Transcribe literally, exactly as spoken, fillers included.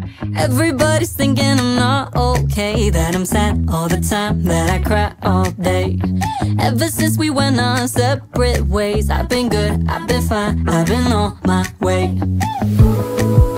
Everybody's thinking I'm not okay, that I'm sad all the time, that I cry all day. Ever since we went our separate ways, I've been good, I've been fine, I've been on my way.